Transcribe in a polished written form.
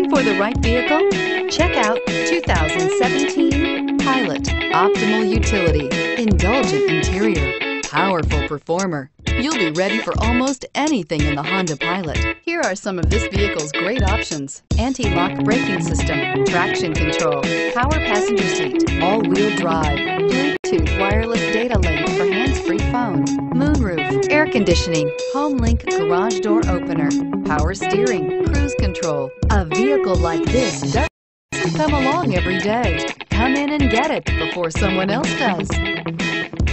Looking for the right vehicle? Check out 2017 Pilot. Optimal utility, indulgent interior, powerful performer. You'll be ready for almost anything in the Honda Pilot. Here are some of this vehicle's great options: anti-lock braking system, traction control, power passenger seat, all-wheel drive, Bluetooth wireless data link for hands-free phone, moonroof, air conditioning, home link garage door opener, power steering, cruise control. A vehicle like this doesn't come along every day. Come in and get it before someone else does.